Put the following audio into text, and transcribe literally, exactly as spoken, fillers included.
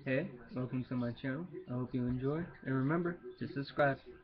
Hey, welcome to my channel. I hope you enjoy, and remember to subscribe.